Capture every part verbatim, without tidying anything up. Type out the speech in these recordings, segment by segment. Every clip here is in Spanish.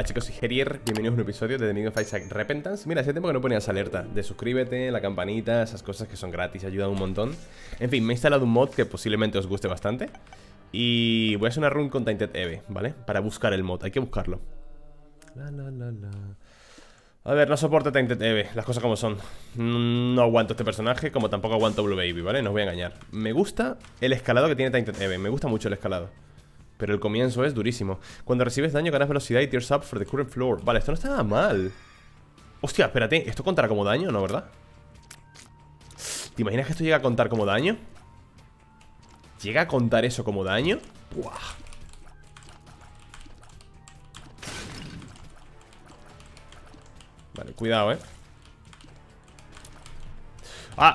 Hola chicos, soy Herier, bienvenidos a un episodio de The New of Isaac Repentance. Mira, hace tiempo que no ponías alerta de suscríbete, la campanita, esas cosas que son gratis, ayudan un montón. En fin, me he instalado un mod que posiblemente os guste bastante y voy a hacer una run con Tainted Eve, ¿vale? Para buscar el mod, hay que buscarlo. La, la, la, la. A ver, no soporto Tainted Eve, las cosas como son. No aguanto este personaje, como tampoco aguanto Blue Baby, ¿vale? No os voy a engañar. Me gusta el escalado que tiene Tainted Eve, me gusta mucho el escalado, pero el comienzo es durísimo. Cuando recibes daño ganas velocidad y tears up for the current floor. Vale, esto no está nada mal. Hostia, espérate, ¿esto contará como daño, no, verdad? ¿Te imaginas que esto llega a contar como daño? ¿Llega a contar eso como daño? Buah. Vale, cuidado, eh ¡Ah!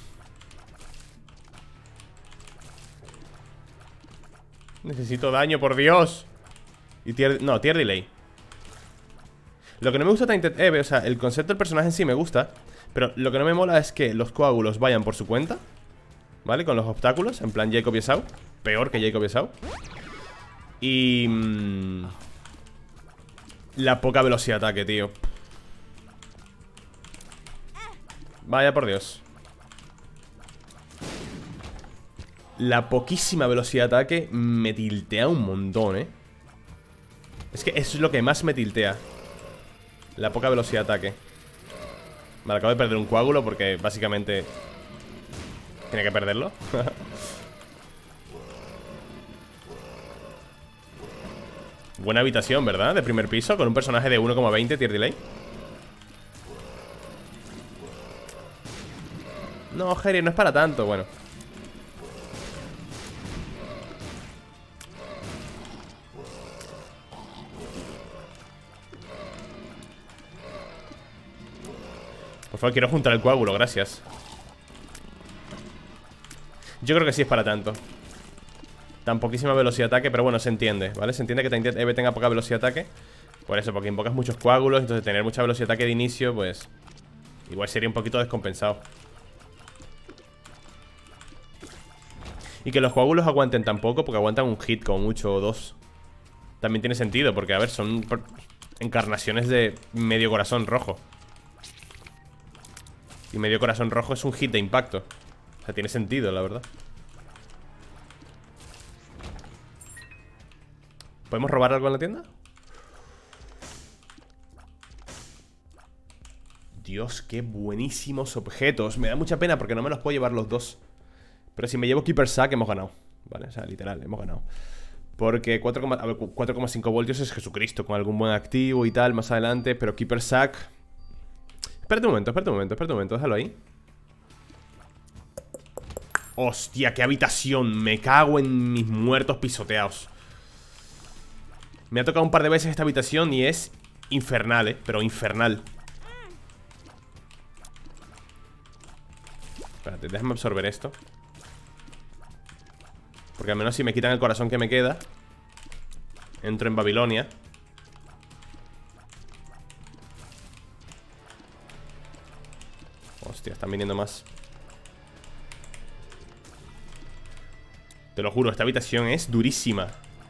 Necesito daño, por Dios. Y tier... No, tier delay. Lo que no me gusta de Tainted Eve, o sea, el concepto del personaje en sí me gusta, pero lo que no me mola es que los coágulos vayan por su cuenta, ¿vale? Con los obstáculos, en plan Jacob y Esau. Peor que Jacob y Esau. Y... Mmm, la poca velocidad de ataque, tío. Vaya por Dios. La poquísima velocidad de ataque me tiltea un montón, ¿eh? Es que eso es lo que más me tiltea. La poca velocidad de ataque. Vale, acabo de perder un coágulo porque básicamente tiene que perderlo. Buena habitación, ¿verdad? De primer piso, con un personaje de uno coma veinte tier delay. No, Jerry, no es para tanto, bueno. Por favor, quiero juntar el coágulo, gracias. Yo creo que sí es para tanto. Tan poquísima velocidad de ataque, pero bueno, se entiende, ¿vale? Se entiende que Tainted Eve tenga poca velocidad de ataque. Por eso, porque invocas muchos coágulos. Entonces tener mucha velocidad de ataque de inicio, pues igual sería un poquito descompensado. Y que los coágulos aguanten tan poco, porque aguantan un hit como mucho o dos, también tiene sentido, porque a ver, son encarnaciones de medio corazón rojo. Y medio corazón rojo es un hit de impacto. O sea, tiene sentido, la verdad. ¿Podemos robar algo en la tienda? Dios, qué buenísimos objetos. Me da mucha pena porque no me los puedo llevar los dos. Pero si me llevo Keeper Sack hemos ganado. Vale, o sea, literal, hemos ganado. Porque cuatro coma cinco voltios es Jesucristo, con algún buen activo y tal más adelante. Pero Keeper Sack... Espérate un momento, espérate un momento, espérate un momento, déjalo ahí. Hostia, qué habitación. Me cago en mis muertos pisoteados. Me ha tocado un par de veces esta habitación y es infernal, eh, pero infernal. Espérate, déjame absorber esto. Porque al menos si me quitan el corazón que me queda, entro en Babilonia. Hostia, están viniendo más. Te lo juro, esta habitación es durísima.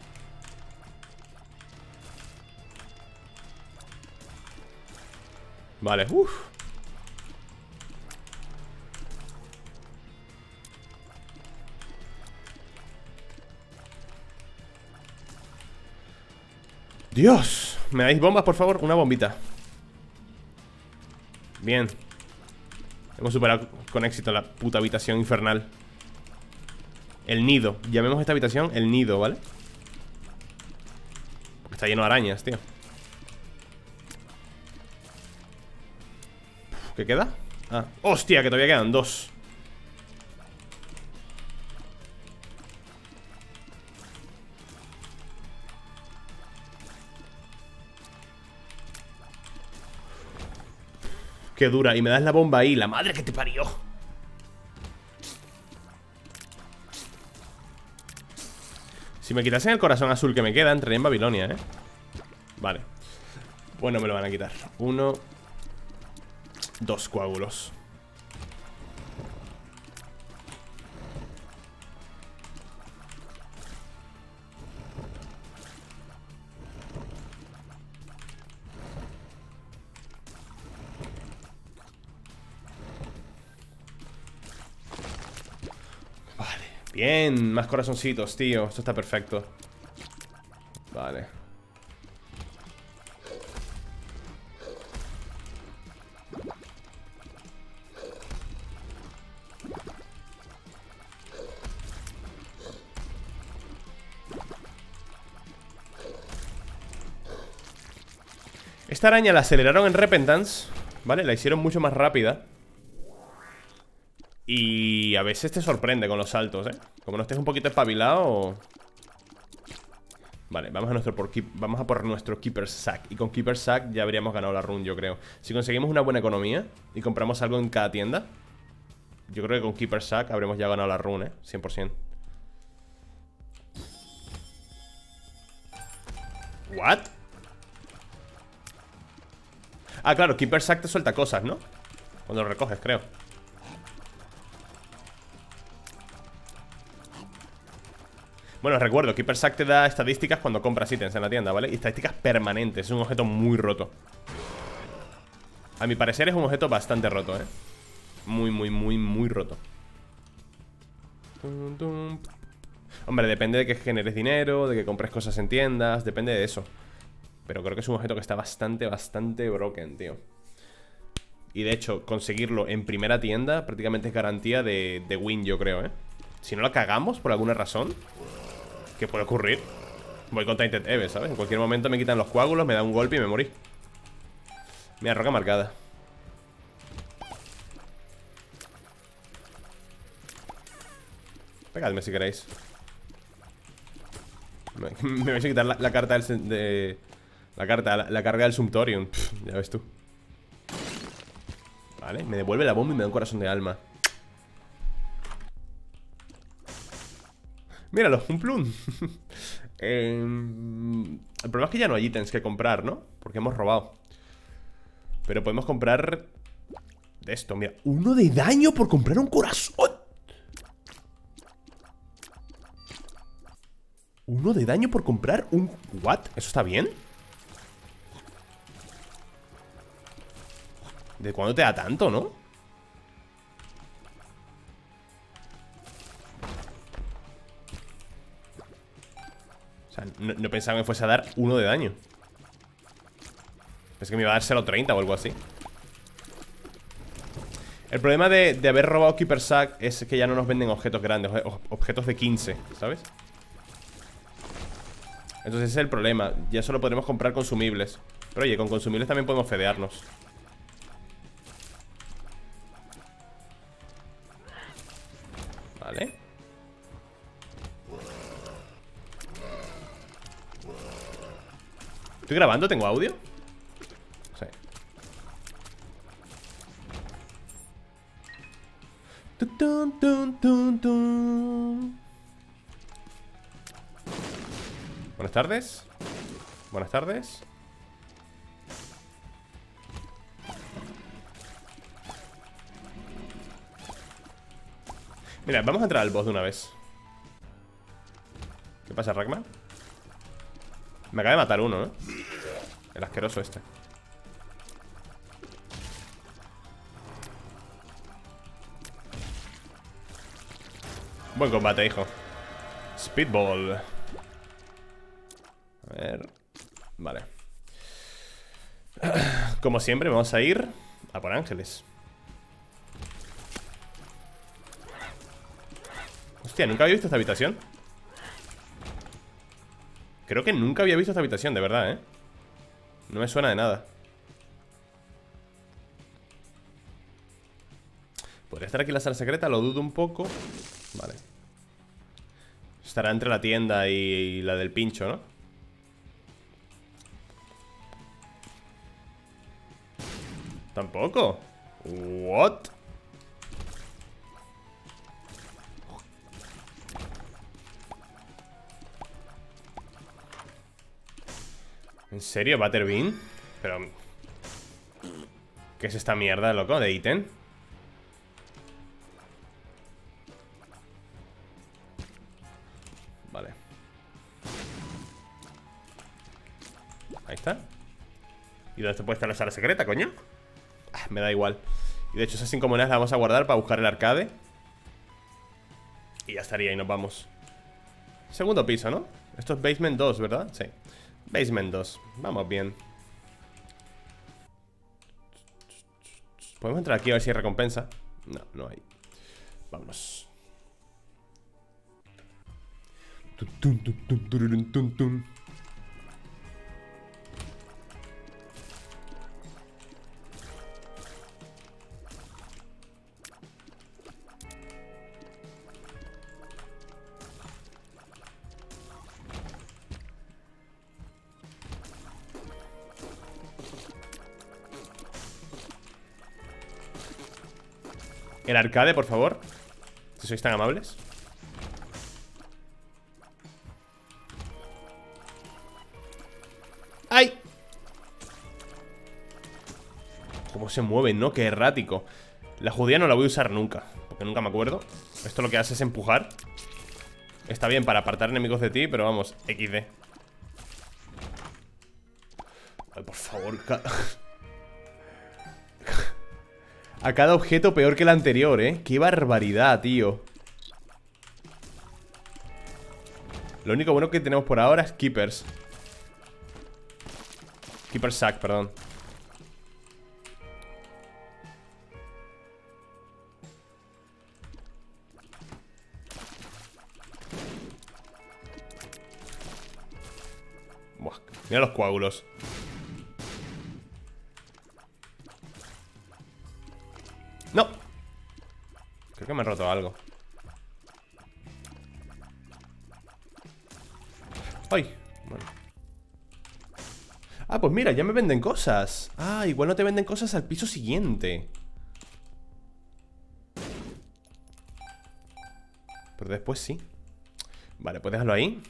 Vale, uff. Dios, ¿me dais bombas, por favor? Una bombita. Bien. Hemos superado con éxito la puta habitación infernal. El nido, llamemos esta habitación el nido, ¿vale? Porque está lleno de arañas, tío. ¿Qué queda? Ah, hostia, que todavía quedan dos. Qué dura, y me das la bomba ahí. La madre que te parió. Si me quitasen el corazón azul que me queda, entraría en Babilonia, ¿eh? Vale. Bueno, me lo van a quitar. Uno. Dos coágulos. Bien, más corazoncitos, tío. Esto está perfecto. Vale. Esta araña la aceleraron en Repentance, ¿vale? La hicieron mucho más rápida. Y a veces te sorprende con los saltos, ¿eh? Como no estés un poquito espabilado. Vale, vamos a, nuestro por keep, vamos a por nuestro Keeper's Sack. Y con Keeper's Sack ya habríamos ganado la run, yo creo. Si conseguimos una buena economía y compramos algo en cada tienda, yo creo que con Keeper's Sack habremos ya ganado la run, ¿eh? cien por cien. ¿What? Ah, claro, Keeper's Sack te suelta cosas, ¿no? Cuando lo recoges, creo. Bueno, os recuerdo, Keeper's Sack te da estadísticas cuando compras ítems en la tienda, ¿vale? Y estadísticas permanentes, es un objeto muy roto. A mi parecer es un objeto bastante roto, ¿eh? Muy, muy, muy, muy roto. Hombre, depende de que generes dinero, de que compres cosas en tiendas, depende de eso. Pero creo que es un objeto que está bastante, bastante broken, tío. Y de hecho, conseguirlo en primera tienda prácticamente es garantía de, de win, yo creo, ¿eh? Si no la cagamos por alguna razón, ¿qué puede ocurrir? Voy con Tainted Eve, ¿sabes? En cualquier momento me quitan los coágulos, me da un golpe y me morí. Mira, roca marcada. Pegadme si queréis. Me, me vais a quitar la, la carta del... De, la carta, la, la carga del Sumptorium. Pff, ya ves tú. Vale, me devuelve la bomba y me da un corazón de alma. Míralo, un plum. eh, El problema es que ya no hay ítems que comprar, ¿no? Porque hemos robado. Pero podemos comprar de esto, mira. Uno de daño por comprar un corazón. Uno de daño por comprar un... ¿What? ¿Eso está bien? ¿De cuándo te da tanto, no? O sea, no, no pensaba que me fuese a dar uno de daño. Pensé que me iba a dar solo treinta o algo así. El problema de, de haber robado Keeper's Sack es que ya no nos venden objetos grandes, objetos de quince, ¿sabes? Entonces ese es el problema. Ya solo podremos comprar consumibles. Pero oye, con consumibles también podemos fedearnos. Vale. ¿Estoy grabando? ¿Tengo audio? Sí. Tun, tun, tun, tun. Buenas tardes. Buenas tardes. Mira, vamos a entrar al boss de una vez. ¿Qué pasa, Ragman? Me acaba de matar uno, ¿eh? El asqueroso este. Buen combate, hijo. Speedball. A ver. Vale. Como siempre, vamos a ir a por ángeles. Hostia, nunca había visto esta habitación. Creo que nunca había visto esta habitación, de verdad, ¿eh? No me suena de nada. ¿Podría estar aquí la sala secreta? Lo dudo un poco. Vale. Estará entre la tienda y, y la del pincho, ¿no? ¿Tampoco? ¿What? ¿En serio, Butterbean? Pero... ¿qué es esta mierda, loco? ¿De ítem? Vale. Ahí está. ¿Y dónde puede estar la sala secreta, coño? Ah, me da igual. Y de hecho esas cinco monedas las vamos a guardar para buscar el arcade. Y ya estaría, y nos vamos. Segundo piso, ¿no? Esto es basement dos, ¿verdad? Sí. Basement dos. Vamos bien. ¿Podemos entrar aquí a ver si hay recompensa? No, no hay. Vámonos. Tun, tun, tun, tururun, tun, tun. El arcade, por favor. Si sois tan amables. ¡Ay! Cómo se mueven, ¿no? Qué errático. La judía no la voy a usar nunca, porque nunca me acuerdo. Esto lo que hace es empujar. Está bien para apartar enemigos de ti, pero vamos, equis de. Ay, por favor. A cada objeto peor que el anterior, ¿eh? ¡Qué barbaridad, tío! Lo único bueno que tenemos por ahora es Keepers. Keeper Sack, perdón. Buah, mira los coágulos. ¡No! Creo que me he roto algo. ¡Ay! Bueno. Ah, pues mira, ya me venden cosas. Ah, igual no te venden cosas al piso siguiente. Pero después sí. Vale, pues déjalo ahí.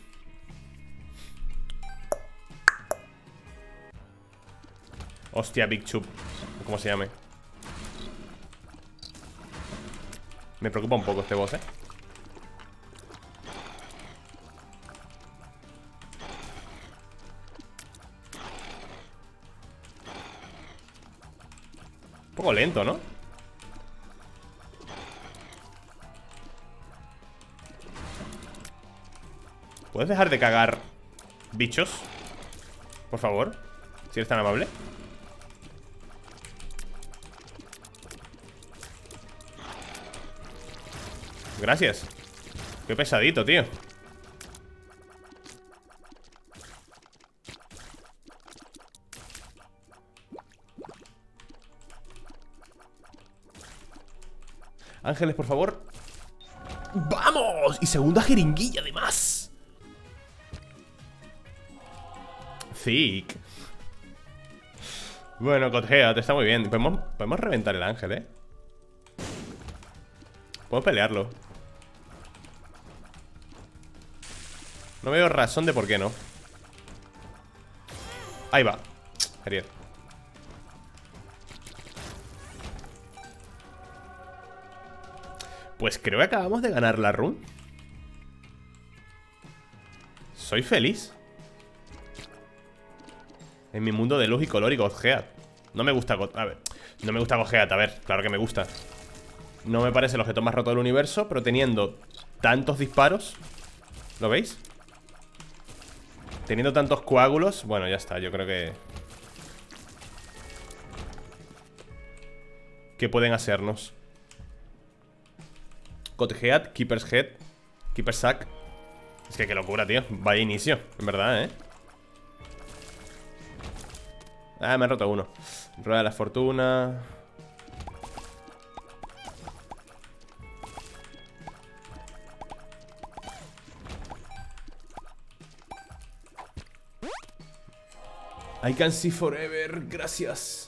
Hostia, Big Chup, ¿cómo se llame? Me preocupa un poco este boss, eh. Un poco lento, ¿no? ¿Puedes dejar de cagar bichos? Por favor, si eres tan amable. Gracias. Qué pesadito, tío. Ángeles, por favor. ¡Vamos! Y segunda jeringuilla, además. Thick. Bueno, Godhead, está muy bien. Podemos, podemos reventar el ángel, ¿eh? Podemos pelearlo. No veo razón de por qué no. Ahí va. Genial. Pues creo que acabamos de ganar la run. Soy feliz. En mi mundo de luz y color y Godhead. No me gusta God... A ver, no me gusta Godhead, a ver, claro que me gusta. No me parece el objeto más roto del universo, pero teniendo tantos disparos. ¿Lo veis? Teniendo tantos coágulos. Bueno, ya está, yo creo que... ¿Qué pueden hacernos? Godhead, Keeper's Head, Keeper's Sack. Es que qué locura, tío. Vaya inicio, en verdad, ¿eh? Ah, me han roto uno. Rueda de la fortuna. I can see forever. Gracias.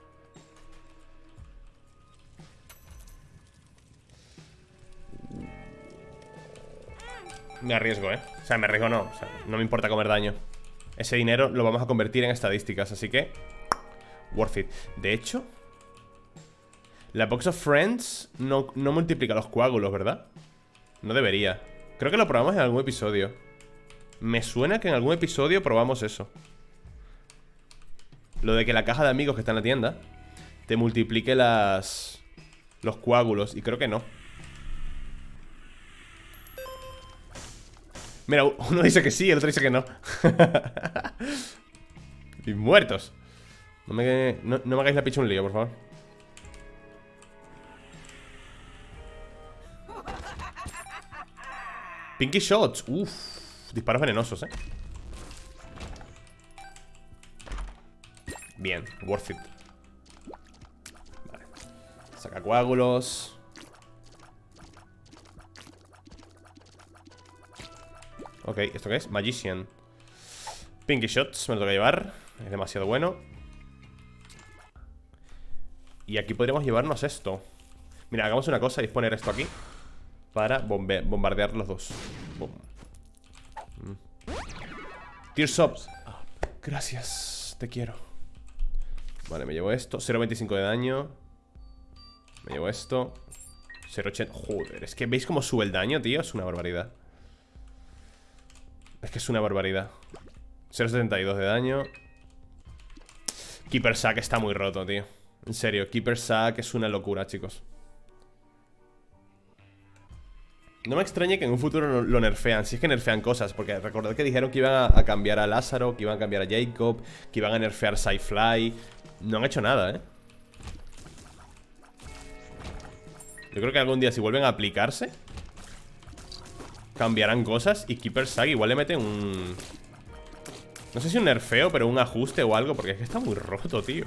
Me arriesgo, ¿eh? O sea, me arriesgo no. O sea, no me importa comer daño. Ese dinero lo vamos a convertir en estadísticas, así que... worth it. De hecho... la Box of Friends no, no multiplica los coágulos, ¿verdad? No debería. Creo que lo probamos en algún episodio. Me suena que en algún episodio probamos eso. Lo de que la caja de amigos que está en la tienda te multiplique las... los coágulos. Y creo que no. Mira, uno dice que sí, el otro dice que no. Y muertos. No me, no, no me hagáis la picha un lío, por favor. Pinky Shots. Uff. Disparos venenosos, eh. Bien, worth it. Vale. Saca coágulos. Ok, ¿esto qué es? Magician. Pinky Shots, me lo tengo que llevar. Es demasiado bueno. Y aquí podríamos llevarnos esto. Mira, hagamos una cosa y es poner esto aquí para bombe bombardear los dos. Boom. mm. Tears up. Gracias, te quiero. Vale, me llevo esto. cero coma veinticinco de daño. Me llevo esto. cero coma ochenta. Joder, es que ¿veis cómo sube el daño, tío? Es una barbaridad. Es que es una barbaridad. cero coma setenta y dos de daño. Keeper Sack está muy roto, tío. En serio, Keeper Sack es una locura, chicos. No me extrañe que en un futuro lo, lo nerfean. Si es que nerfean cosas. Porque recordad que dijeron que iban a, a cambiar a Lázaro, que iban a cambiar a Jacob, que iban a nerfear Sci-Fly. No han hecho nada, ¿eh? Yo creo que algún día, si vuelven a aplicarse, cambiarán cosas. Y Keeper Sack igual le meten un... No sé si un nerfeo, pero un ajuste o algo. Porque es que está muy roto, tío.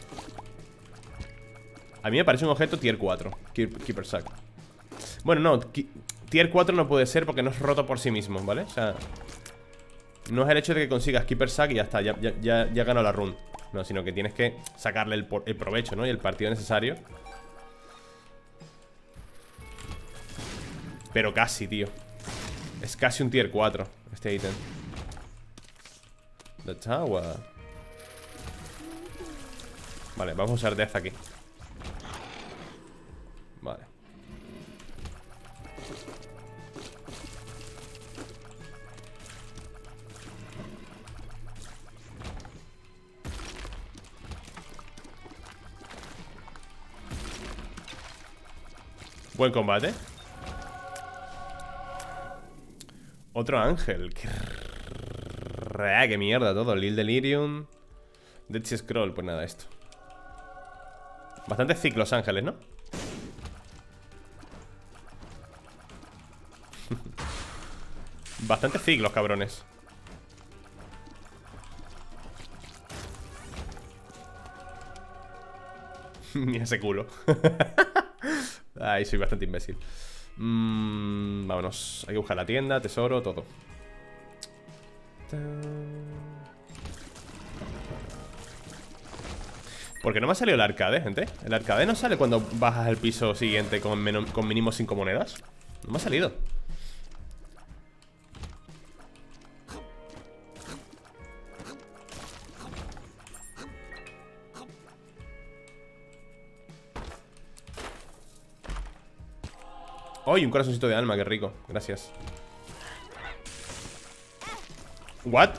A mí me parece un objeto tier cuatro Keeper Sack. Bueno, no, tier cuatro no puede ser porque no es roto por sí mismo, ¿vale? O sea, no es el hecho de que consigas Keeper Sack y ya está, ya, ya, ya, ya ganó la run. No, sino que tienes que sacarle el, el provecho, ¿no? Y el partido necesario. Pero casi, tío. Es casi un tier cuatro este ítem. The Tower. Vale, vamos a usar Death aquí. Vale. Buen combate. Otro ángel. Qué, qué mierda todo. Lil Delirium. Dead Sea Scroll. Pues nada, esto. Bastante ciclos ángeles, ¿no? Bastante ciclos, cabrones. Mira ese culo. Ay, soy bastante imbécil. mm, Vámonos. Hay que buscar la tienda, tesoro, todo. ¿Por qué no me ha salido el arcade, gente? El arcade no sale cuando bajas el piso siguiente con, con mínimo cinco monedas. No me ha salido. ¡Ay! Un corazoncito de alma, qué rico. Gracias. ¿What?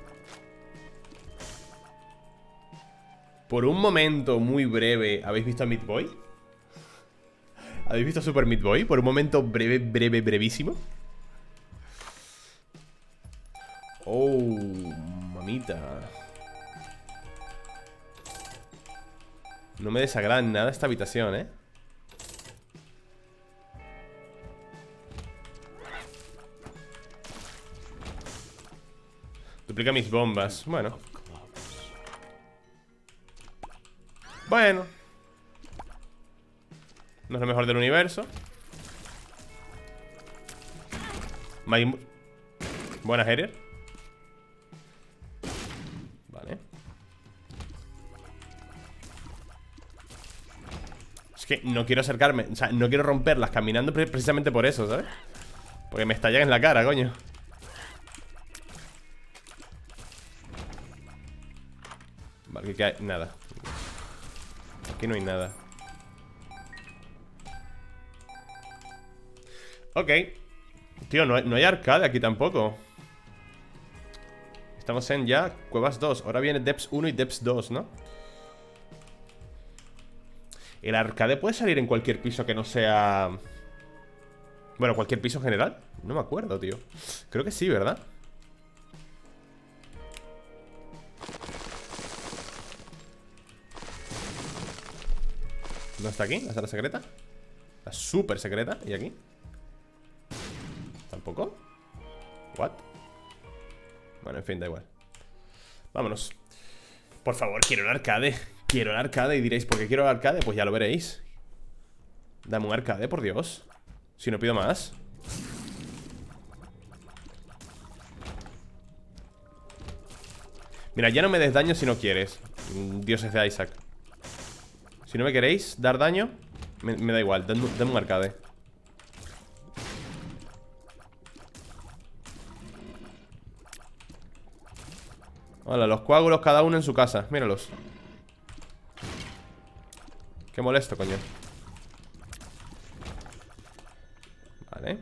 Por un momento muy breve, ¿habéis visto a Meat Boy? ¿Habéis visto a Super Meat Boy? Por un momento breve, breve, brevísimo. Oh, mamita. No me desagrada nada esta habitación, ¿eh? Duplica mis bombas. Bueno. Bueno. No es lo mejor del universo. My... Buena Harrier. Vale. Es que no quiero acercarme. O sea, no quiero romperlas caminando precisamente por eso, ¿sabes? Porque me estallan en la cara, coño. Vale, aquí hay nada. Aquí no hay nada. Ok. Tío, no hay, no hay arcade aquí tampoco. Estamos en ya Cuevas dos. Ahora viene Depths uno y Depths dos, ¿no? El arcade puede salir en cualquier piso que no sea... Bueno, cualquier piso en general. No me acuerdo, tío. Creo que sí, ¿verdad? ¿No está aquí? ¿La sala secreta? La súper secreta. ¿Y aquí? ¿Tampoco? ¿What? Bueno, en fin, da igual. Vámonos. Por favor, quiero el arcade. Quiero el arcade. Y diréis, ¿por qué quiero el arcade? Pues ya lo veréis. Dame un arcade, por Dios. Si no pido más. Mira, ya no me des daño si no quieres. Dioses de Isaac. Si no me queréis dar daño, me, me da igual, dame, dame un arcade. Hola, los coágulos cada uno en su casa. Míralos. Qué molesto, coño. Vale.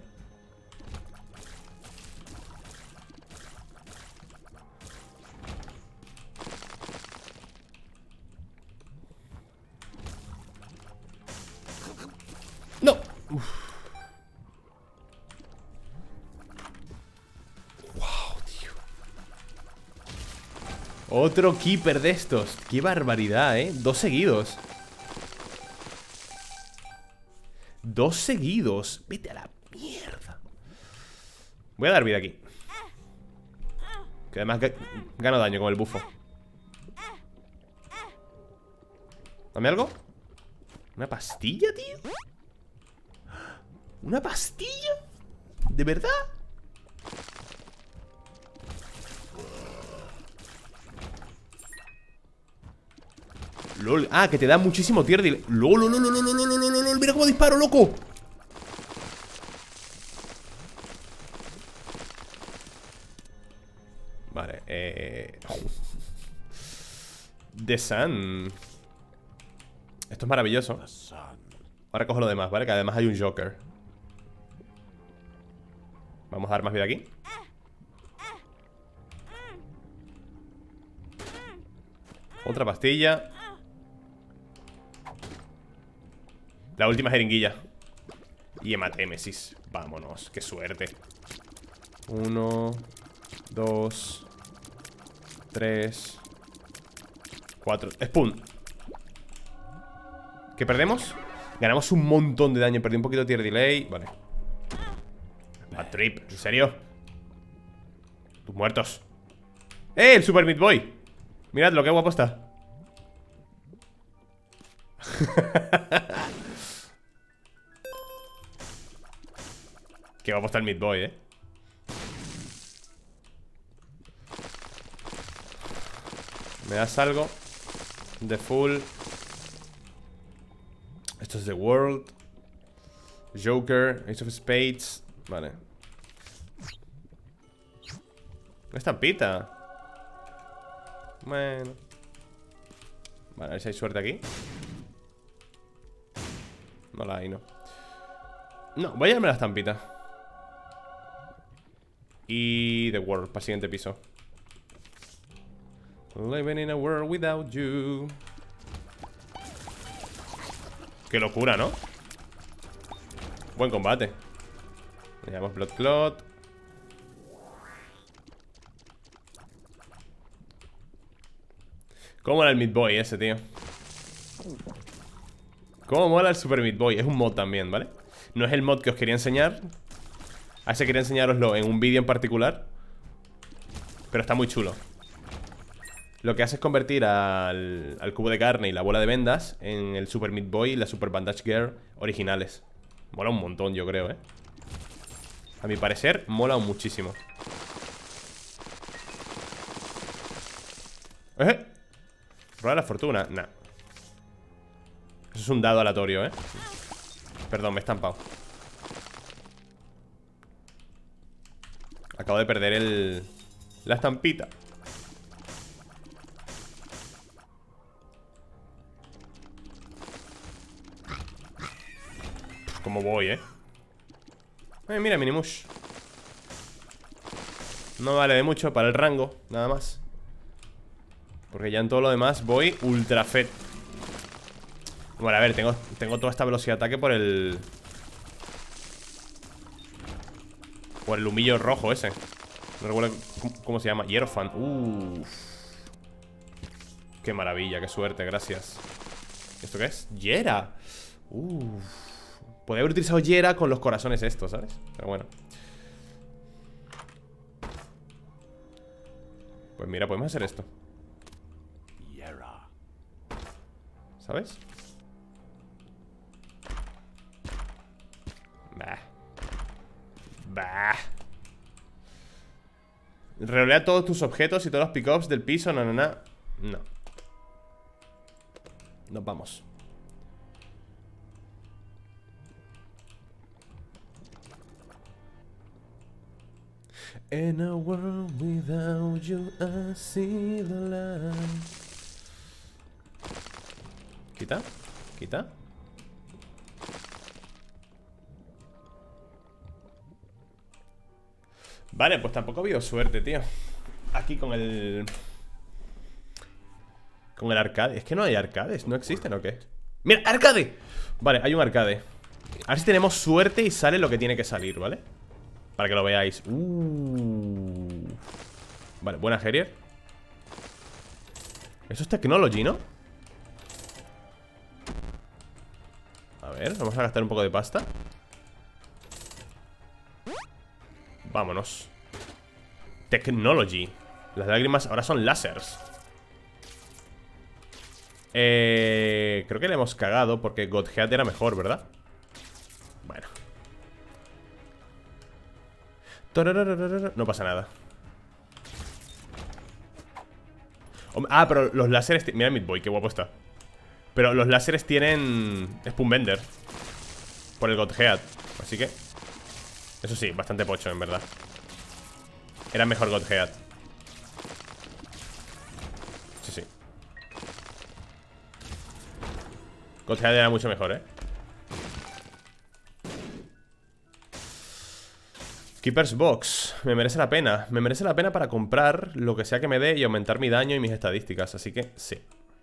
¡No! Uf. Wow, tío. Otro keeper de estos. Qué barbaridad, ¿eh? Dos seguidos. Dos seguidos. Vete a la mierda. Voy a dar vida aquí. Que además gano daño con el bufo. ¿Dame algo? ¿Una pastilla, tío? ¿Una pastilla? ¿De verdad? LOL. Ah, que te da muchísimo tier delay. LOL, LOL, LOL, LOL, LOL, LOL, LOL. Mira cómo disparo, loco. Vale, eh... The Sun. Esto es maravilloso. Ahora cojo lo demás, ¿vale? Que además hay un Joker. Vamos a dar más vida aquí. Otra pastilla. La última jeringuilla. Y hematémesis. Vámonos, qué suerte. Uno, dos, tres, cuatro. Spoon. ¿Qué perdemos? Ganamos un montón de daño. Perdí un poquito de tier delay. Vale. A trip, ¿en serio? Tus muertos. ¡Eh! El Super Meat Boy. Mirad lo que guapo está. Qué guapo está el Meat Boy, eh. ¿Me das algo? The Full. Esto es The World. Joker, Ace of Spades. Vale. Una estampita. Bueno. Vale, a ver si hay suerte aquí. No la hay, no. No, voy a llevarme la estampita. Y The World, para el siguiente piso. Living in a world without you. Qué locura, ¿no? Buen combate. Le llamamos Blood Clot. ¿Cómo mola el Meat Boy ese, tío? ¿Cómo mola el Super Meat Boy? Es un mod también, ¿vale? No es el mod que os quería enseñar. A ese quería enseñaroslo en un vídeo en particular. Pero está muy chulo. Lo que hace es convertir al, al cubo de carne y la bola de vendas en el Super Meat Boy y la Super Bandage Girl originales. Mola un montón, yo creo, ¿eh? A mi parecer, mola muchísimo. ¿Eh? ¿Rueda la fortuna? Nah. Eso es un dado aleatorio, ¿eh? Perdón, me he estampado. Acabo de perder el... la estampita. Como voy, ¿eh? Eh, mira, Minimush. No vale de mucho para el rango, nada más. Porque ya en todo lo demás voy ultra fet. Bueno, a ver, tengo, tengo toda esta velocidad de ataque por el... Por el humillo rojo ese. No recuerdo cómo se llama. Hierofan. Uff. Qué maravilla, qué suerte, gracias. ¿Esto qué es? Yera. Uff. Podría haber utilizado Yera con los corazones estos, ¿sabes? Pero bueno. Pues mira, podemos hacer esto. ¿Sabes? Bah. Bah. Relea todos tus objetos y todos los pickups del piso. No, no, no. No. Nos vamos. In a world without you, I see the light. Quita, quita. Vale, pues tampoco ha habido suerte, tío. Aquí con el... Con el arcade. Es que no hay arcades, ¿no existen o qué? ¡Mira, arcade! Vale, hay un arcade. A ver si tenemos suerte y sale lo que tiene que salir, ¿vale? Para que lo veáis. uh. Vale, buena Harrier. Eso es Technology, ¿no? A ver, vamos a gastar un poco de pasta. Vámonos. Technology. Las lágrimas ahora son lásers. Eh, creo que le hemos cagado porque Godhead era mejor, ¿verdad? Bueno. No pasa nada. Ah, pero los láseres... Mira Meat Boy, qué guapo está. Pero los láseres tienen Spoonbender por el Godhead. Así que... Eso sí, bastante pocho, en verdad. Era mejor Godhead. Sí, sí. Godhead era mucho mejor, ¿eh? Keeper's Box. Me merece la pena. Me merece la pena para comprar lo que sea que me dé y aumentar mi daño y mis estadísticas. Así que, sí.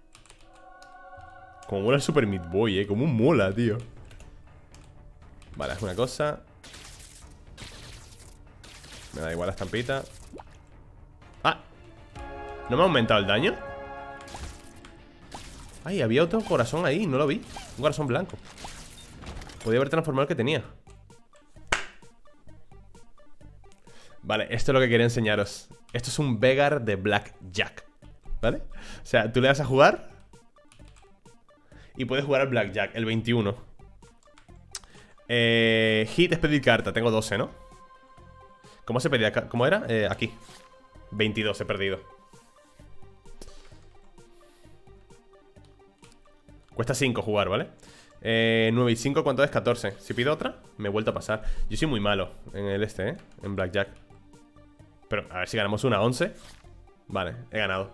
Como mola el Super Meat Boy, ¿eh? Como un mola, tío. Vale, es una cosa. Me da igual la estampita. ¡Ah! ¿No me ha aumentado el daño? Ay, había otro corazón ahí, no lo vi. Un corazón blanco. Podía haber transformado el que tenía. Vale, esto es lo que quería enseñaros. Esto es un Vegar de Blackjack, ¿vale? O sea, tú le das a jugar y puedes jugar al Blackjack, el veintiuno. eh, Hit es pedir carta, tengo doce, ¿no? ¿Cómo se pedía? ¿Cómo era? Eh, aquí veintidós he perdido. Cuesta cinco jugar, ¿vale? Eh, nueve y cinco, ¿cuánto es? catorce. Si pido otra, me he vuelto a pasar. Yo soy muy malo en el este, ¿eh? En Blackjack. Pero a ver si ganamos una once. Vale, he ganado.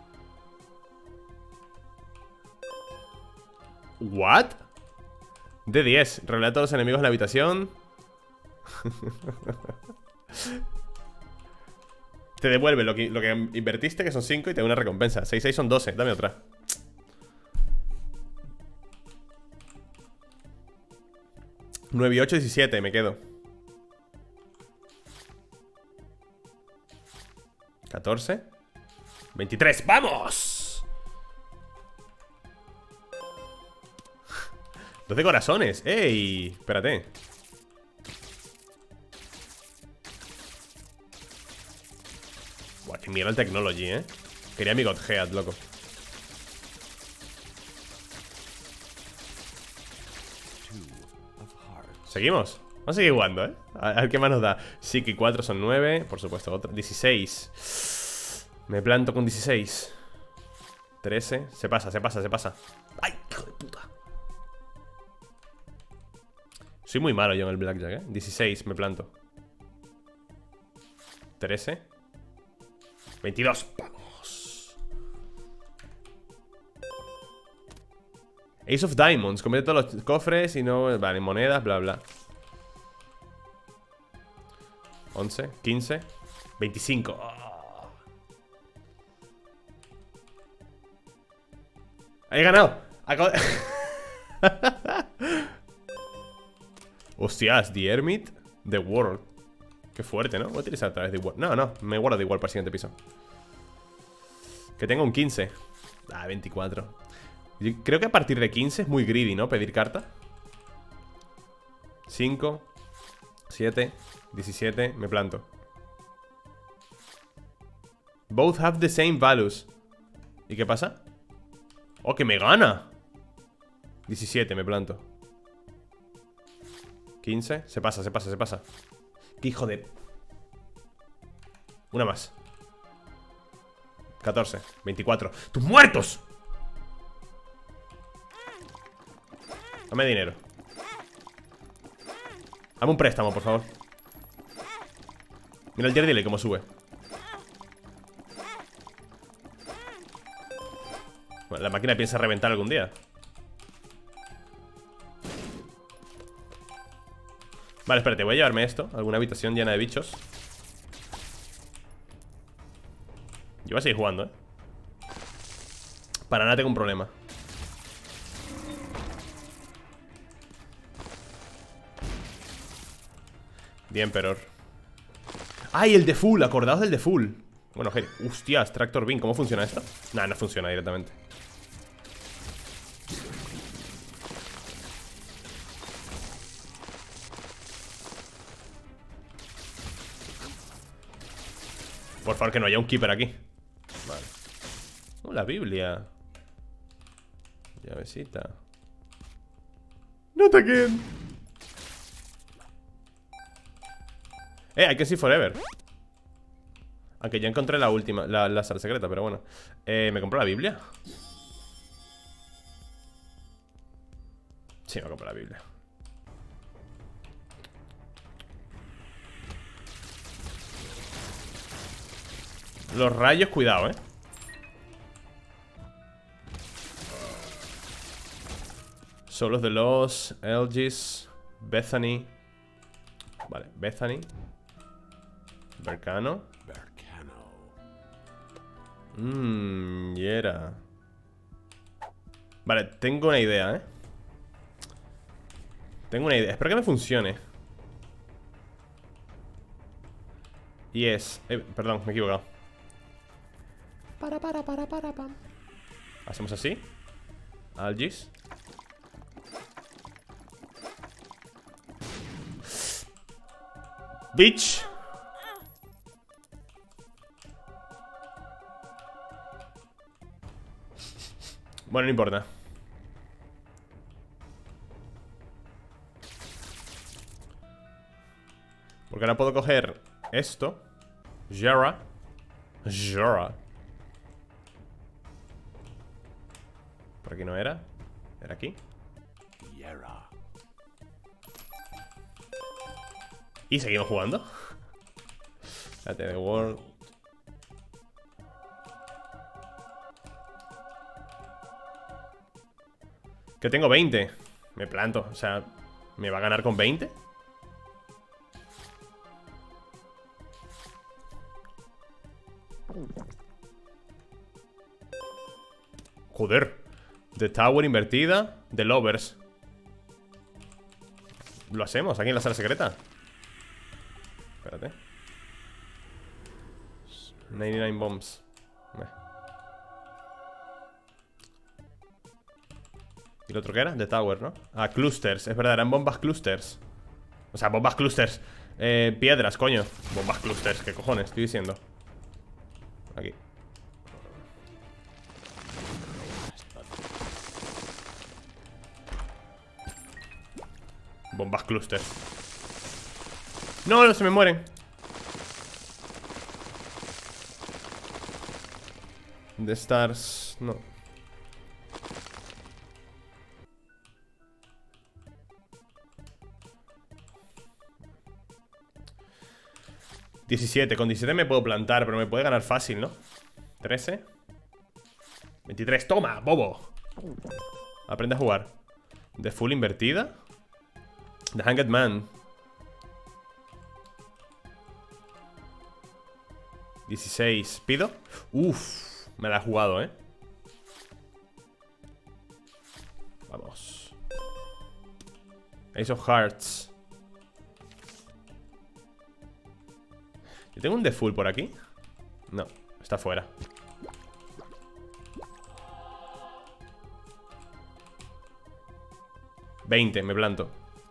¿What? De diez. Revela a todos los enemigos en la habitación. Te devuelve lo que, lo que invertiste, que son cinco, y te da una recompensa. seis, seis son doce, dame otra. nueve y ocho, diecisiete, me quedo. catorce. veintitrés, ¡vamos! doce corazones, ¡ey! Espérate. Buah, que mierda el Technology, ¿eh? Quería mi Godhead, loco. Seguimos. Vamos a seguir jugando, ¿eh? A, a ver qué más nos da. Sí, que cuatro son nueve. Por supuesto, otra. dieciséis. Me planto con dieciséis. trece. Se pasa, se pasa, se pasa. ¡Ay, hijo de puta! Soy muy malo yo en el Blackjack, ¿eh? dieciséis, me planto. trece. veintidós. ¡Vamos! Ace of Diamonds. Convierte todos los cofres y no... Vale, monedas, bla, bla. once, quince, veinticinco. Oh. ¡He ganado! Acabo de... Hostias, The Hermit, The World. Qué fuerte, ¿no? Voy a utilizar otra vez de igual. No, no, me guardo de igual para el siguiente piso. Que tengo un quince. Ah, veinticuatro. Yo creo que a partir de quince es muy greedy, ¿no? Pedir carta. cinco, siete, diecisiete, me planto. Both have the same values. ¿Y qué pasa? ¡Oh, que me gana! diecisiete, me planto. quince, se pasa, se pasa, se pasa. ¡Qué hijo de... Una más. catorce, veinticuatro. ¡Tus muertos! Dame dinero. Dame un préstamo, por favor. Mira el Daredevil cómo sube. Bueno, la máquina piensa reventar algún día. Vale, espérate, voy a llevarme esto. Alguna habitación llena de bichos. Yo voy a seguir jugando, ¿eh? Para nada tengo un problema. Bien, Peror. ¡Ay, el de full! Acordaos del de full. Bueno, hey, hostias, Tractor Beam. ¿Cómo funciona esto? Nah, no funciona directamente. Por favor, que no haya un keeper aquí. Vale. Oh, la Biblia. Llavecita. Not again. Eh, I can see forever. Aunque ya encontré la última, la, la sala secreta, pero bueno. Eh, ¿me compró la Biblia? Sí, me compró la Biblia. Los rayos, cuidado, eh. Solos de los Elgis, Bethany. Vale, Bethany. Berkano. Mmm, y era. Vale, tengo una idea, eh. Tengo una idea, espero que me funcione. Y es... Eh, perdón, me he equivocado. Para, para, para, para, pam. Hacemos así. Algis. Bitch. Bueno, no importa. Porque ahora puedo coger esto. Jera. Jera. Por aquí no era. Era aquí. Y seguimos jugando. Espérate, The World. Que tengo veinte. Me planto, o sea, ¿me va a ganar con veinte? Joder. The Tower invertida. The Lovers. Lo hacemos aquí en la sala secreta. Espérate. noventa y nueve bombs. Meh. ¿Y el otro qué era? The Tower, ¿no? Ah, clusters, es verdad, eran bombas clusters. O sea, bombas clusters. eh, Piedras, coño. Bombas clusters, ¿qué cojones estoy diciendo? Aquí. Bombas clusters. No, no, se me mueren. The Stars, no. diecisiete, con diecisiete me puedo plantar, pero me puede ganar fácil, ¿no? trece. veintitrés, toma, bobo. Aprende a jugar. The Full invertida. The Hanged Man. dieciséis, ¿pido? Uf, me la he jugado, ¿eh? Vamos. Ace of Hearts. ¿Y tengo un default por aquí? No, está fuera. veinte, me planto.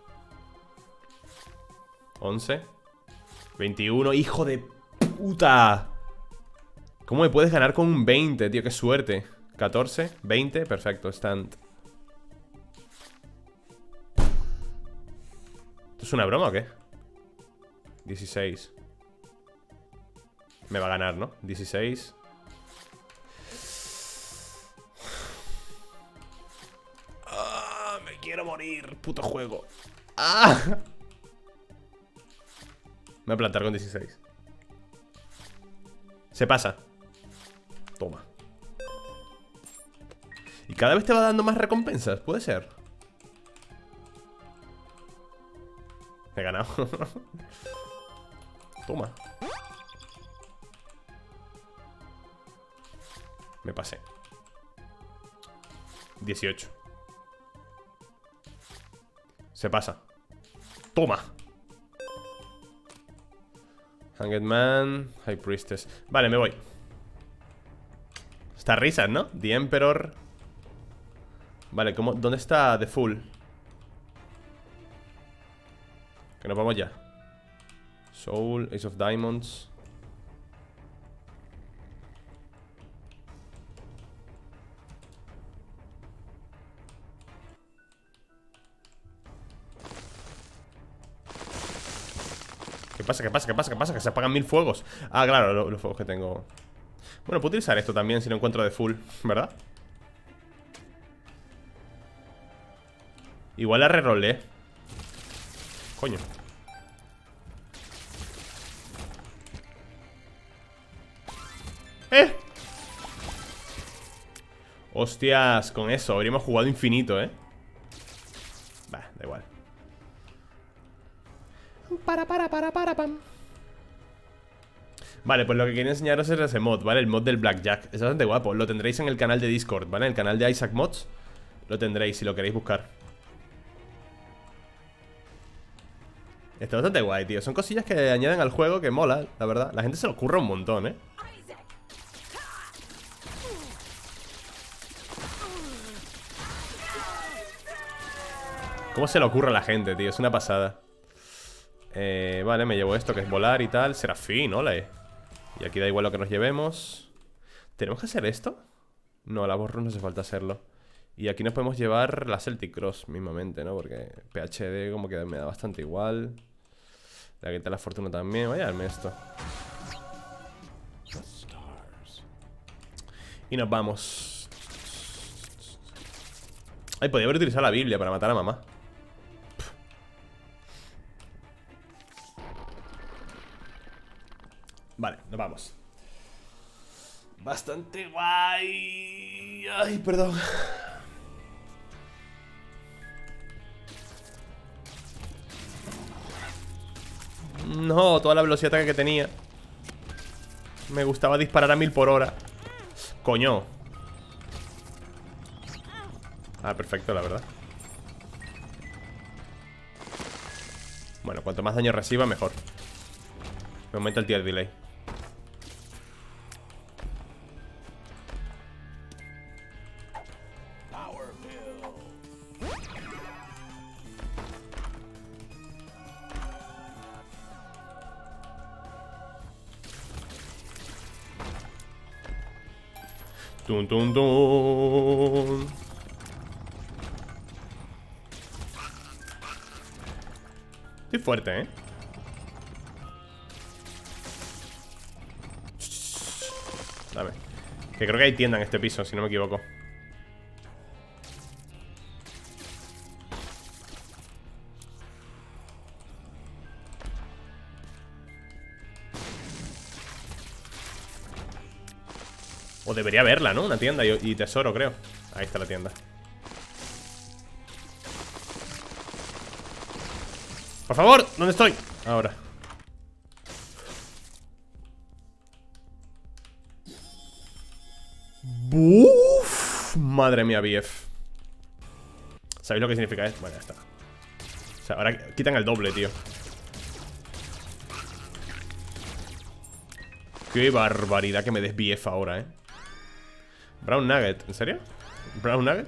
once. veintiuno, hijo de puta. ¿Cómo me puedes ganar con un veinte, tío? Qué suerte. catorce, veinte, perfecto, stand. ¿Esto es una broma o qué? dieciséis. Me va a ganar, ¿no? dieciséis. Ah, me quiero morir, puto juego. Ah. Me voy a plantar con dieciséis. Se pasa. Toma. Y cada vez te va dando más recompensas, puede ser. He ganado. Toma. Me pasé. dieciocho. Se pasa. Toma. Hanged Man, High Priestess. Vale, me voy. Está risas, ¿no? The Emperor. Vale, ¿cómo? ¿Dónde está The Fool? Que nos vamos ya. Soul, Ace of Diamonds. ¿Qué pasa? ¿Qué pasa? ¿Qué pasa? ¿Qué pasa? Que se apagan mil fuegos. Ah, claro, lo, los fuegos que tengo. Bueno, puedo utilizar esto también si no encuentro de full, ¿verdad? Igual la rerolé. Coño. ¡Eh! Hostias, con eso habríamos jugado infinito, ¿eh? Bah, da igual. Para, para, para, para, pam. Vale, pues lo que quería enseñaros es ese mod, ¿vale? El mod del Blackjack. Es bastante guapo. Lo tendréis en el canal de Discord, ¿vale? En el canal de Isaac Mods. Lo tendréis si lo queréis buscar. Está bastante guay, tío. Son cosillas que añaden al juego que mola, la verdad. La gente se lo curra un montón, ¿eh? ¿Cómo se le ocurre a la gente, tío? Es una pasada. Eh, vale, me llevo esto que es volar y tal. Serafín, hola. Y aquí da igual lo que nos llevemos. ¿Tenemos que hacer esto? No, la borro no hace falta hacerlo. Y aquí nos podemos llevar la Celtic Cross mismamente, ¿no? Porque P H D como que me da bastante igual. La quita la fortuna también. Voy a darme esto. Y nos vamos. Ay, podría haber utilizado la Biblia para matar a mamá. Vale, nos vamos. Bastante guay. Ay, perdón. No, toda la velocidad que tenía. Me gustaba disparar a mil por hora. Coño. Ah, perfecto, la verdad. Bueno, cuanto más daño reciba, mejor. Me aumenta el tier delay. Tun, tun, tun. Estoy fuerte, ¿eh? Dame. Que creo que hay tienda en este piso, si no me equivoco. O debería haberla, ¿no? Una tienda y, y tesoro, creo. Ahí está la tienda. Por favor, ¿dónde estoy? Ahora. Uf, madre mía, B F. ¿Sabéis lo que significa esto? Bueno, ya está. O sea, ahora quitan el doble, tío. Qué barbaridad que me des B F ahora, eh. Brown Nugget, ¿en serio? ¿Brown Nugget?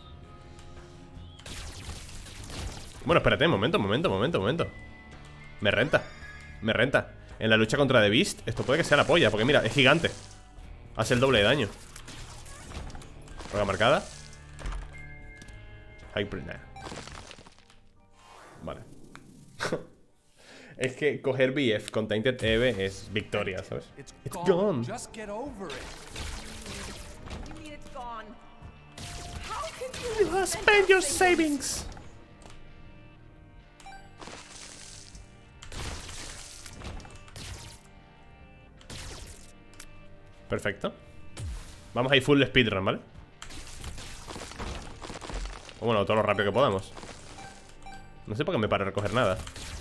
Bueno, espérate, momento, momento, momento, momento. Me renta, me renta. En la lucha contra The Beast, esto puede que sea la polla. Porque mira, es gigante. Hace el doble de daño. Juega marcada. Hyper, nah. Vale. Es que coger B F con Tainted Eve es victoria, ¿sabes? It's gone. Just get over it. You mean it's gone? How can You you have spent your savings. Perfecto. Vamos a ir full speedrun, ¿vale? O bueno, todo lo rápido que podamos. No sé por qué me para recoger nada.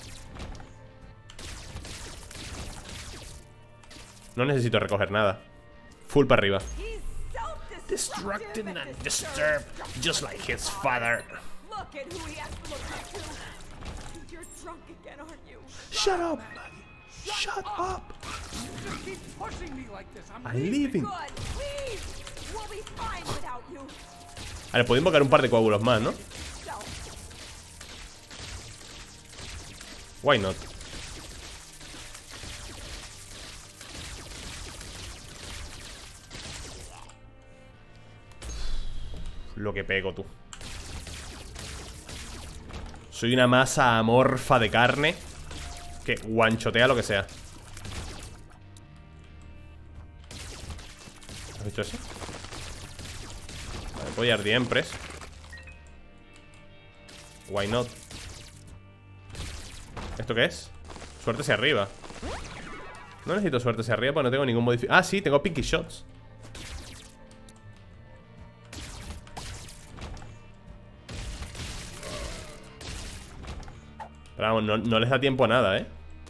No necesito recoger nada. Full para arriba. Destructive and disturbed, just like his father. Look at who he has to look up to. You're drunk again, aren't you? Shut up. Shut up. Just keep pushing me like this. I'm I'm leaving. Good. Please. We'll be fine without you. Vale, puedo invocar un par de coágulos más, ¿no? So, Why not? Lo que pego, tú. Soy una masa amorfa de carne que guanchotea lo que sea. ¿Has visto eso? Vale, voy a Ardi Empress. Why not? ¿Esto qué es? Suerte hacia arriba. No necesito suerte hacia arriba porque no tengo ningún modificador. Ah, sí, tengo Pinky Shots. Pero vamos, no, no les da tiempo a nada, ¿eh?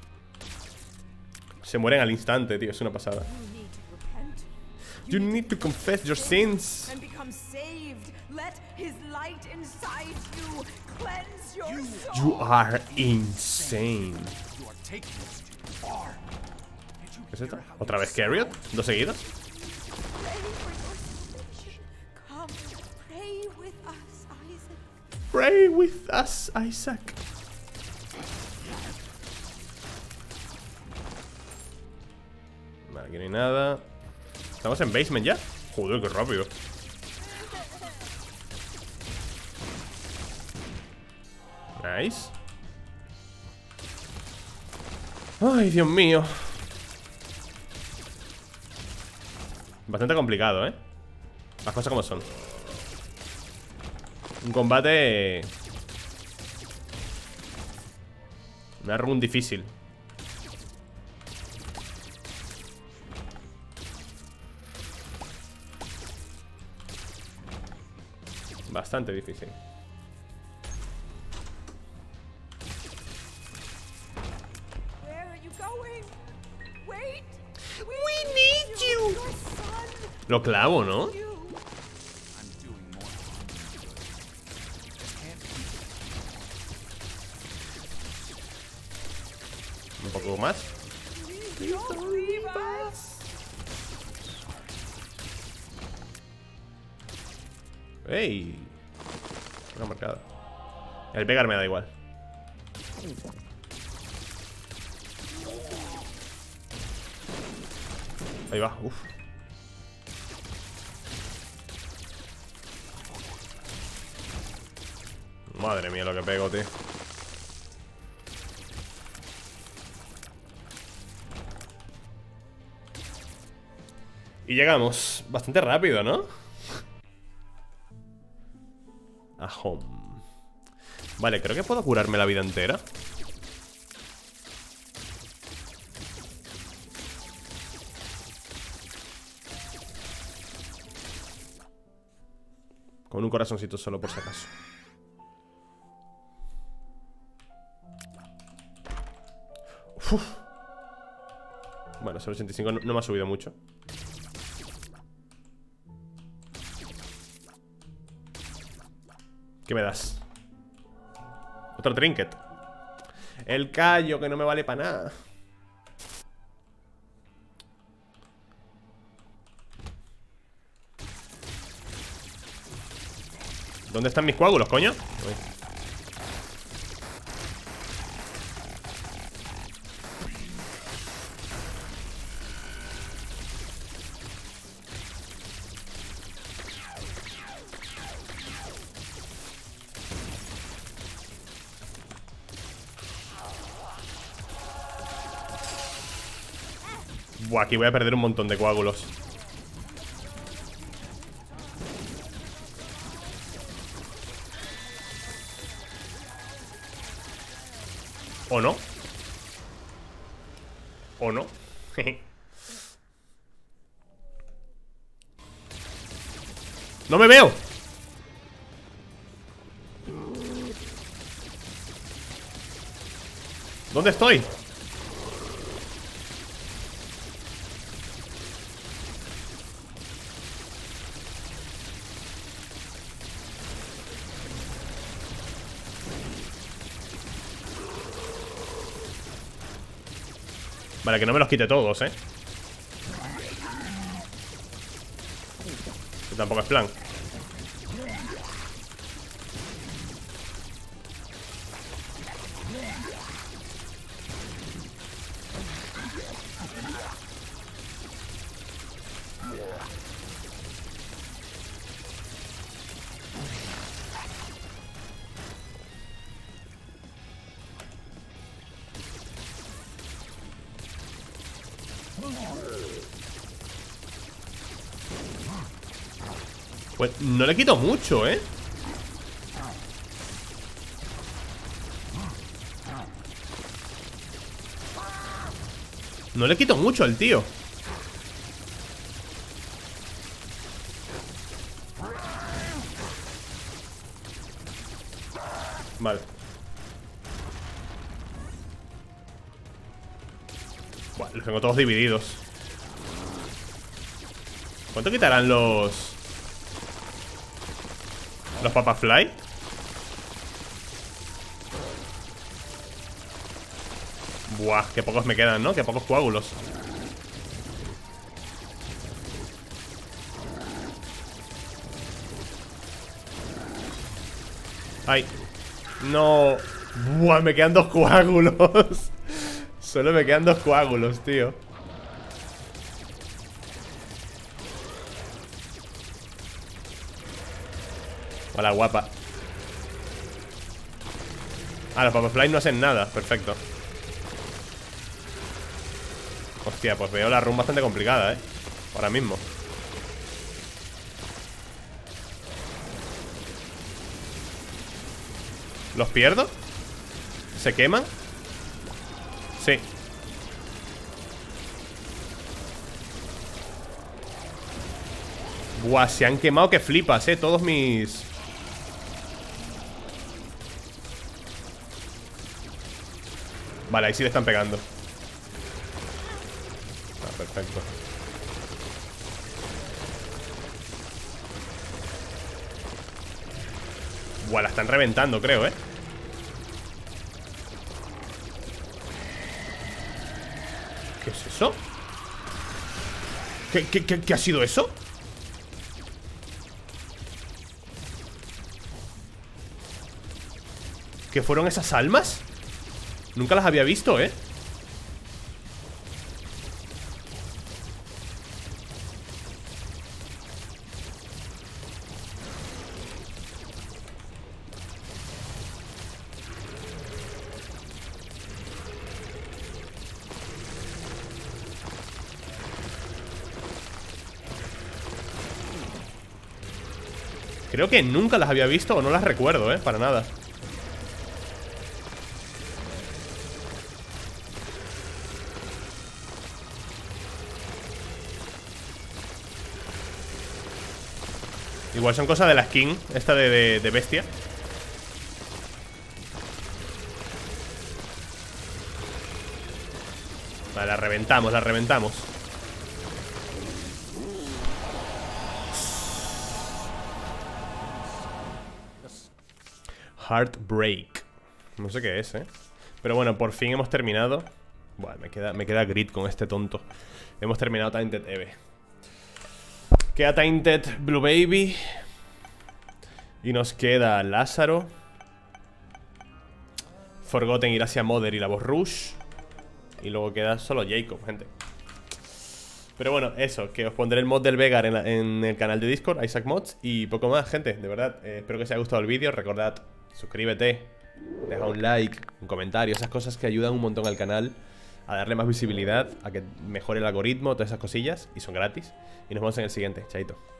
Se mueren al instante, tío, es una pasada. you need to repent. You need to confess your sins. And become saved. Let his light inside you cleanse your soul. You are insane. You are taking this too far. Did you ¿Qué es esto? hear how ¿Otra you vez Carriot? ¿Dos seguidos? Pray for your salvation. Come, pray with us, Isaac. Pray with us, Isaac. Vale, aquí no hay nada. ¿Estamos en basement ya? Joder, qué rápido. Nice. Ay, Dios mío. Bastante complicado, ¿eh? Las cosas como son. Un combate... Una run difícil. Bastante difícil. Where are you going? Wait. We need you. Your son. Lo clavo, ¿no? You. I'm doing more harm than good. Can't keep Un poco más. Don't leave us. ¡Ey! Una marcada. El pegar me da igual. Ahí va, uff. Madre mía lo que pego, tío. Y llegamos. Bastante rápido, ¿no? A home. Vale, creo que puedo curarme la vida entera. Con un corazoncito solo por si acaso. Uf. Bueno, solo ochenta y cinco no, no me ha subido mucho. ¿Qué me das? Otro trinket. El callo que no me vale para nada. ¿Dónde están mis coágulos, coño? Uy. Buah, aquí voy a perder un montón de coágulos. ¿O no? ¿O no? ¡No me veo! ¿Dónde estoy? Vale, que no me los quite todos, ¿eh? Que tampoco es plan. Pues no le quito mucho, ¿eh? No le quito mucho al tío. Vale. Bueno, los tengo todos divididos. ¿Cuánto quitarán los... los Papafly? Buah, qué pocos me quedan, ¿no? Qué pocos coágulos. Ay. No. Buah, me quedan dos coágulos. Solo me quedan dos coágulos, tío. Hola, guapa. Ah, los Papafly no hacen nada. Perfecto. Hostia, pues veo la run bastante complicada, ¿eh? Ahora mismo. ¿Los pierdo? ¿Se queman? Sí. Buah, se han quemado que flipas, eh. Todos mis... Vale, ahí sí le están pegando. Ah, perfecto. Buah, la están reventando, creo, eh. ¿Qué es eso? ¿Qué, qué, qué, qué ha sido eso? ¿Qué fueron esas almas? Nunca las había visto, ¿eh? Creo que nunca las había visto o no las recuerdo, ¿eh? Para nada. Igual son cosas de la skin, esta de, de, de bestia. Vale, la reventamos, la reventamos. Heartbreak. No sé qué es, eh. Pero bueno, por fin hemos terminado. Bueno, me queda, me queda grit con este tonto. Hemos terminado Tainted Eve. Queda Tainted Blue Baby. Y nos queda Lázaro, Forgotten, Irasia Mother y la voz Rush. Y luego queda solo Jacob, gente. Pero bueno, eso, que os pondré el mod del Vegar en, la, en el canal de Discord, Isaac Mods. Y poco más, gente, de verdad, eh, espero que os haya gustado el vídeo. Recordad, suscríbete, deja un like, un comentario, esas cosas que ayudan un montón al canal a darle más visibilidad, a que mejore el algoritmo, todas esas cosillas. Y son gratis. Y nos vemos en el siguiente, chaito.